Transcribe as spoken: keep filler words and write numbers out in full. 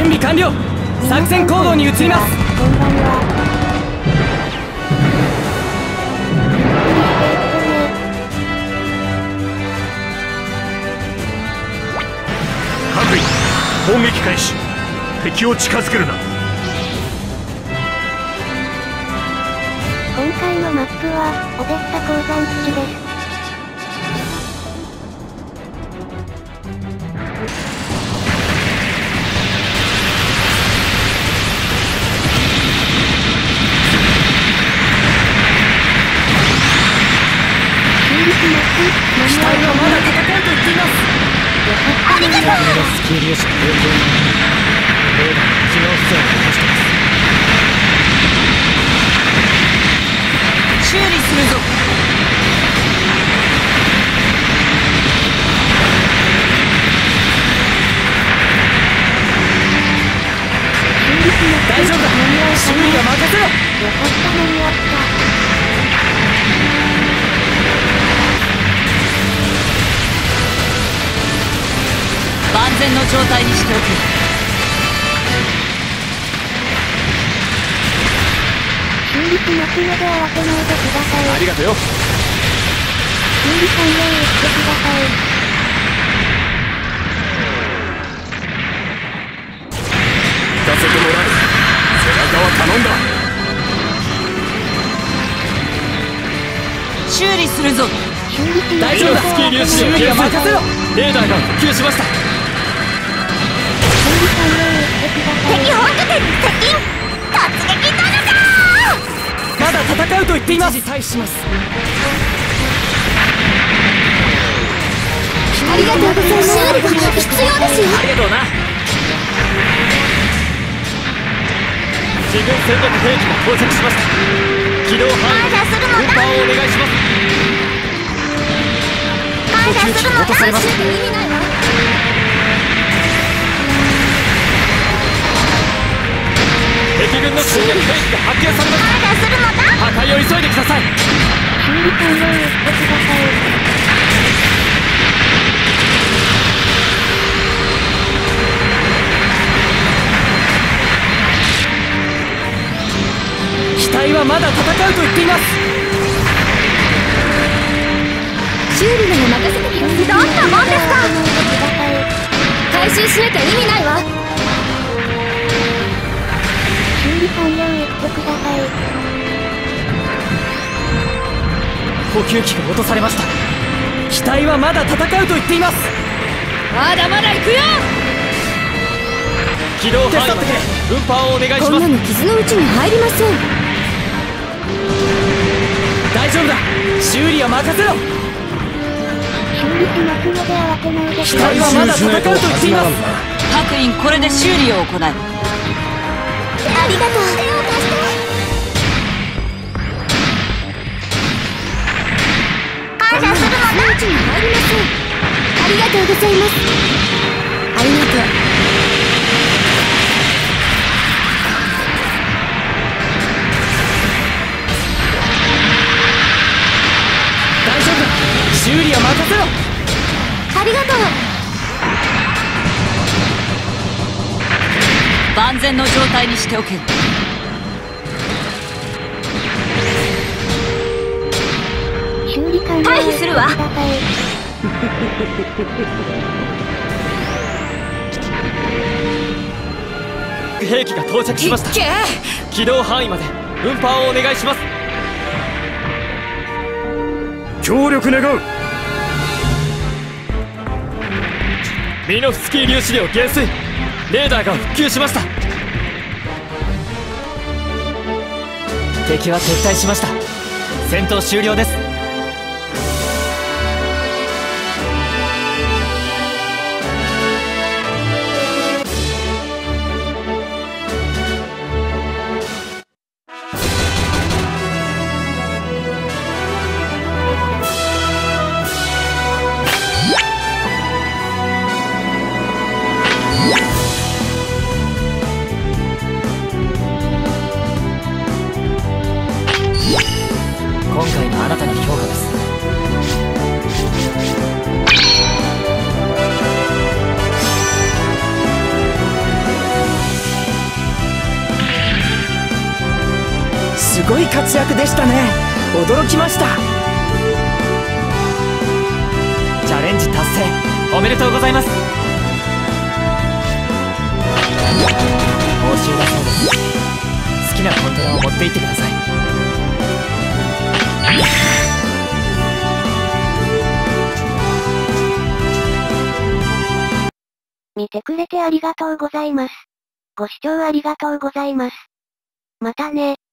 準備完了。作戦行動に移ります。 こんばんは。 白衣攻撃開始。敵を近づけるな。 今回のマップはオデッサ鉱山基地です。 機体はまだ戦うと言っています。 ありがとう。 スキー粒子の影響にレーダーの機能不全を起こしています。 修理するぞ。 大丈夫だ。修理は任せろ。 よかった、間に合った。 万全の状態にしておく。 修理しますので慌てないでください。 ありがとうよ。 修理完了をしてください。 行かせてもらう。背中は頼んだ。 修理するぞ。 修理します。 大丈夫だ。スキー粒子修理は任せろ。レーダーが復旧しました。 修理完了をしてください。 敵本拠点に接近。突撃だのか。 まだ戦うと言っています。一時退避します。 ありがとうございます。修理が必要ですよ。 ありがとうな。自軍戦略兵器が到着しました。機動範囲感謝するのだ。 運搬をお願いします。 感謝するのだ。 落とされました。 意味ないわ。 敵軍の戦略兵器が発見されました。 感謝するのだ。 破壊を急いでください。 修理完了をしてください。 機体はまだ戦うと言っています。 修理なら任せてみる。どんなもんですか。回収しなきゃ意味ないわ。 修理完了をしてください。 補給機が落とされました。機体はまだ戦うと言っています。 まだまだ行くよ。 機動範囲まで運搬をお願いします。 こんなの傷のうちに入りません。 大丈夫だ。修理は任せろ。 修理しますので慌てないでくだ機さい。 体はまだ戦うと言っています。 各員これで修理を行う。 ありがとう。手を貸して。感謝するのだ。うちに入りません。ありがとうございます。ありがとう。 大丈夫だ。修理は任せろ。 ありがとう。 万全の状態にしておけ。 修理完了を退避するわ。 してください。 兵器が到着しました。 いっけ。 機動範囲まで運搬をお願いします。 協力願う。 ミノフスキー粒子量減衰。レーダーが復旧しました。敵は撤退しました。戦闘終了です。今回のあなたのごい活躍でしたね。驚きました。チャレンジ達成おめでとうございます。報酬だそうです。好きなコンテナを持って行ってください。 見てくれてありがとうございます。ご視聴ありがとうございます。またね。